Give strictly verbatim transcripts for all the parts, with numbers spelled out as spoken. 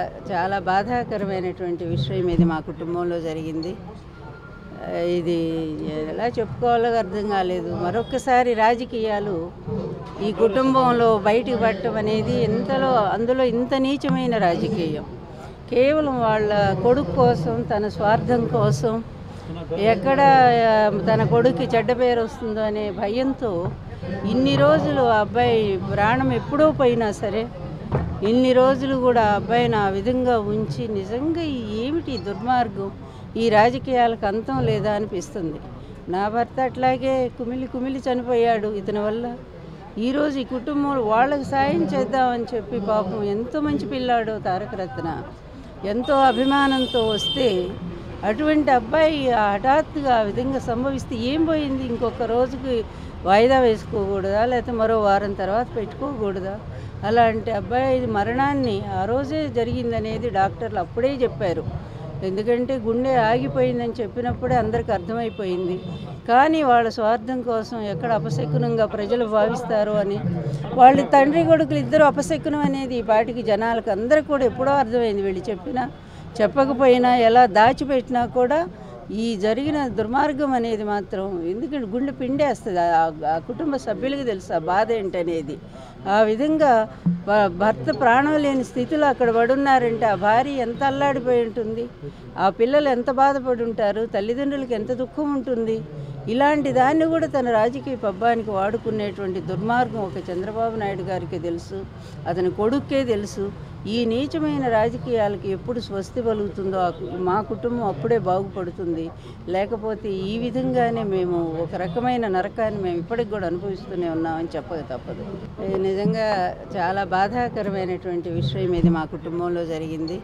చాలా బాధాకరమైనటువంటి విషయం ఇది మా కుటుంబంలో జరిగింది. ఇది ఎలా చెప్పుకోవాలో అర్థం కాలేదు. మరొక్కసారి రాజకీయాలు ఈ కుటుంబంలో బయటికి పట్టడం అనేది ఎంతలో అందులో ఇంత నీచమైన రాజకీయం. కేవలం వాళ్ళ కొడుకు కోసం, తన స్వార్థం కోసం, ఎక్కడ తన కొడుక్కి చెడ్డ పేరు వస్తుందో అనే భయంతో ఇన్ని రోజులు ఆ అబ్బాయి ప్రాణం ఎప్పుడో పోయినా సరే ఇన్ని రోజులు కూడా ఆ అబ్బాయిని ఆ విధంగా ఉంచి నిజంగా ఏమిటి దుర్మార్గం, ఈ రాజకీయాలకు అంతం లేదా అనిపిస్తుంది. నా భర్త అట్లాగే కుమిలి కుమిలి చనిపోయాడు ఇతని వల్ల. ఈరోజు ఈ కుటుంబం వాళ్ళకి సాయం చేద్దామని చెప్పి పాపం ఎంతో మంచి పిల్లాడు తారక రత్న, ఎంతో అభిమానంతో వస్తే అటువంటి అబ్బాయి హఠాత్తుగా ఆ విధంగా సంభవిస్తే ఏం పోయింది? ఇంకొక రోజుకి వాయిదా వేసుకోకూడదా, లేకపోతే మరో వారం తర్వాత పెట్టుకోకూడదా? అలాంటి అబ్బాయి మరణాన్ని ఆ రోజే జరిగిందనేది డాక్టర్లు అప్పుడే చెప్పారు. ఎందుకంటే గుండె ఆగిపోయిందని చెప్పినప్పుడే అందరికి అర్థమైపోయింది. కానీ వాళ్ళ స్వార్థం కోసం ఎక్కడ అపశకునంగా ప్రజలు భావిస్తారు అని వాళ్ళ తండ్రి కొడుకులు ఇద్దరు అపశకునం అనేది ఈ పాటికి జనాలకు అందరికీ కూడా ఎప్పుడో అర్థమైంది. వీళ్ళు చెప్పినా చెప్పకపోయినా ఎలా దాచిపెట్టినా కూడా ఈ జరిగిన దుర్మార్గం అనేది మాత్రం ఎందుకంటే గుండె పిండేస్తుంది. ఆ కుటుంబ సభ్యులకి తెలుసు ఆ బాధ ఏంటనేది. ఆ విధంగా భర్త ప్రాణం లేని స్థితిలో అక్కడ పడున్నారంటే ఆ భార్య ఎంత అల్లాడిపోయి ఉంటుంది, ఆ పిల్లలు ఎంత బాధపడి ఉంటారు, తల్లిదండ్రులకి ఎంత దుఃఖం ఉంటుంది. ఇలాంటి దాన్ని కూడా తన రాజకీయ పబ్బానికి వాడుకునేటువంటి దుర్మార్గం ఒక చంద్రబాబు నాయుడు గారికి తెలుసు, అతని కొడుక్కే తెలుసు. ఈ నీచమైన రాజకీయాలకి ఎప్పుడు స్వస్తి పలుకుతుందో మా కుటుంబం అప్పుడే బాగుపడుతుంది. లేకపోతే ఈ విధంగానే మేము ఒక రకమైన నరకాన్ని మేము ఇప్పటికి కూడా అనుభవిస్తూనే ఉన్నామని చెప్పక తప్పదు. నిజంగా చాలా బాధాకరమైనటువంటి విషయం ఇది మా కుటుంబంలో జరిగింది.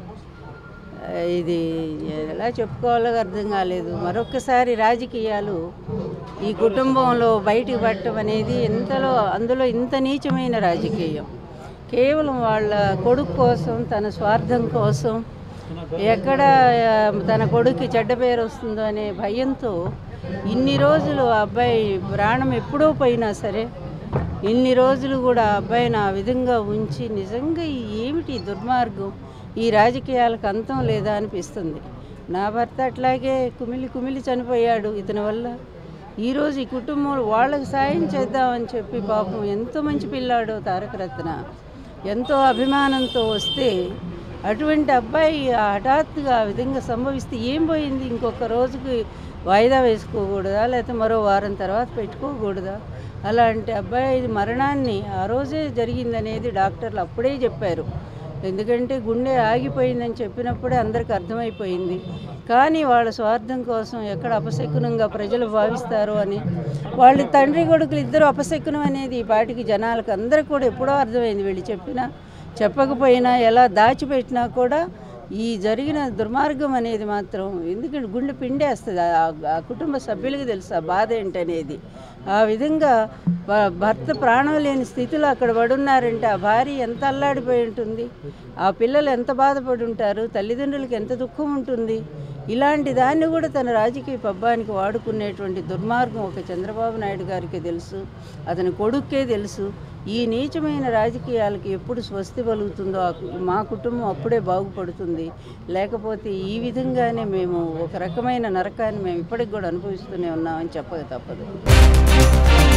ఇది ఎలా చెప్పుకోవాలో అర్థం కాలేదు. మరొక్కసారి రాజకీయాలు ఈ కుటుంబంలో బయటికి పట్టడం అనేది ఎంతలో అందులో ఇంత నీచమైన రాజకీయం. కేవలం వాళ్ళ కొడుకు కోసం, తన స్వార్థం కోసం, ఎక్కడ తన కొడుక్కి చెడ్డ పేరు వస్తుందో అనే భయంతో ఇన్ని రోజులు ఆ అబ్బాయి ప్రాణం ఎప్పుడో పోయినా సరే ఇన్ని రోజులు కూడా ఆ అబ్బాయిని ఆ విధంగా ఉంచి నిజంగా ఏమిటి దుర్మార్గం, ఈ రాజకీయాలకు అంతం లేదా అనిపిస్తుంది. నా భర్త అట్లాగే కుమిలి కుమిలి చనిపోయాడు ఇతని వల్ల. ఈరోజు ఈ కుటుంబం వాళ్ళకి సాయం చేద్దామని చెప్పి పాపం ఎంతో మంచి పిల్లాడు తారక రత్న, ఎంతో అభిమానంతో వస్తే అటువంటి అబ్బాయి హఠాత్తుగా ఆ విధంగా సంభవిస్తే ఏం పోయింది? ఇంకొక రోజుకి వాయిదా వేసుకోకూడదా, లేకపోతే మరో వారం తర్వాత పెట్టుకోకూడదా? అలాంటి అబ్బాయి మరణాన్ని ఆ రోజే జరిగిందనేది డాక్టర్లు అప్పుడే చెప్పారు. ఎందుకంటే గుండె ఆగిపోయిందని చెప్పినప్పుడే అందరికి అర్థమైపోయింది. కానీ వాళ్ళ స్వార్థం కోసం ఎక్కడ అపశకునంగా ప్రజలు భావిస్తారు అని వాళ్ళ తండ్రి కొడుకులు ఇద్దరు అపశకునం అనేది ఈ పాటికి జనాలకు అందరికీ కూడా ఎప్పుడో అర్థమైంది. వీళ్ళు చెప్పినా చెప్పకపోయినా ఎలా దాచిపెట్టినా కూడా ఈ జరిగిన దుర్మార్గం అనేది మాత్రం ఎందుకంటే గుండె పిండేస్తుంది. ఆ కుటుంబ సభ్యులకి తెలుసు ఆ బాధ ఏంటనేది. ఆ విధంగా భర్త ప్రాణం లేని స్థితిలో అక్కడ పడున్నారంటే ఆ భార్య ఎంత అల్లాడిపోయి ఉంటుంది, ఆ పిల్లలు ఎంత బాధపడి ఉంటారు, తల్లిదండ్రులకి ఎంత దుఃఖం ఉంటుంది. ఇలాంటి దాన్ని కూడా తన రాజకీయ పబ్బానికి వాడుకునేటువంటి దుర్మార్గం ఒక చంద్రబాబు నాయుడు గారికి తెలుసు, అతని కొడుక్కే తెలుసు. ఈ నీచమైన రాజకీయాలకి ఎప్పుడు స్వస్తి పలుకుతుందో మా కుటుంబం అప్పుడే బాగుపడుతుంది. లేకపోతే ఈ విధంగానే మేము ఒక రకమైన నరకాన్ని మేము ఇప్పటికి కూడా అనుభవిస్తూనే ఉన్నామని చెప్పక తప్పదు.